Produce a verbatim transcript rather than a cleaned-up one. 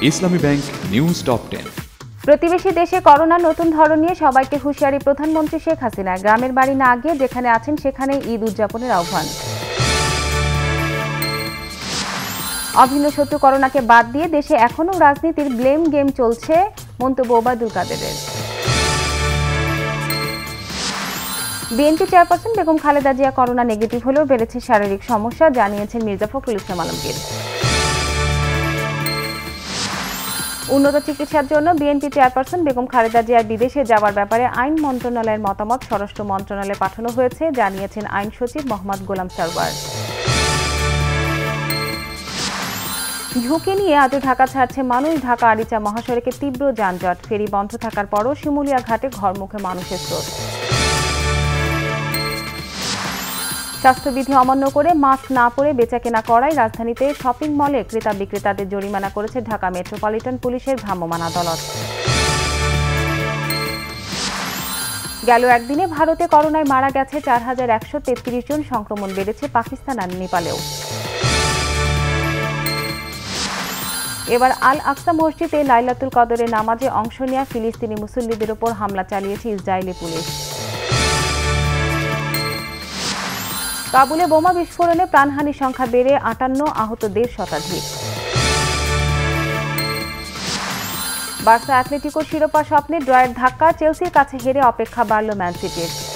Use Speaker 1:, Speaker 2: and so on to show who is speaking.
Speaker 1: ইসলামী bank news top ten.
Speaker 2: প্রতিবেশী দেশে corona নতুন ধরন নিয়ে সবাইকে হুঁশিয়ারি প্রধানমন্ত্রী শেখ হাসিনা। গ্রামের বাড়ি না গিয়ে যেখানে আছেন সেখানেই ঈদ উদযাপনের আহ্বান। অভিন্ন শত্রু করোনাকে বাদ দিয়ে দেশে এখনও রাজনীতির ব্লেম গেম চলছে, মন্তব্য ওবায়দুল কাদেরের। BNP chairperson Begum Khaleda Zia corona negative হলেও বেড়েছে শারীরিক সমস্যা, জানিয়েছেন মির্জা ফখরুল ইসলাম আলমগীর। উন্নত চিকিৎসার জন্য বিএনপি চেয়ারপারসন বেগম খালেদা জিয়ার বিদেশে যাওয়ার ব্যাপারে আইন মন্ত্রণালয়ের মতামত স্বরাষ্ট্র মন্ত্রণালয়ে পাঠানো হয়েছে, জানিয়েছেন আইন সচিব মোহাম্মদ গোলাম সরওয়ার। ঝুঁকি নিয়ে আজও ঢাকা ছাড়ছে মানুষ। ঢাকা আরিচা মহাসড়কে তীব্র যানজট, ফেরি বন্ধ থাকার পরও শিমুলিয়া ঘাটে ঘরমুখে মানুষের স্রোত। স্বাস্থ্যবিধি অমান্য করে মাস্ক না পরে বেচাকেনা করায় রাজধানীতে শপিং মলে ক্রেতা বিক্রেতাদের জরিমানা করেছে ঢাকা মেট্রোপলিটন পুলিশের ভ্রাম্যমাণ আদালত। গেল একদিনে ভারতে করোনায় মারা গেছে চার হাজার একশো তেত্রিশ জন, সংক্রমণ বেড়েছে পাকিস্তান আর নেপালেও। এবার আল আকসা মসজিদে লাইলাতুল কদরের নামাজে অংশ নেওয়া ফিলিস্তিনি মুসল্লিদের ওপর হামলা চালিয়েছে ইসরায়েলি পুলিশ। কাবুলে বোমা বিস্ফোরণে প্রাণহানির সংখ্যা বেড়ে আটান্ন, আহত দেড় শতাধিক। বার্সা অ্যাটলেটিকো শিরোপা স্বপ্নে ড্রয়ের ধাক্কা, চেলসির কাছে হেরে অপেক্ষা বাড়ল ম্যান সিটির।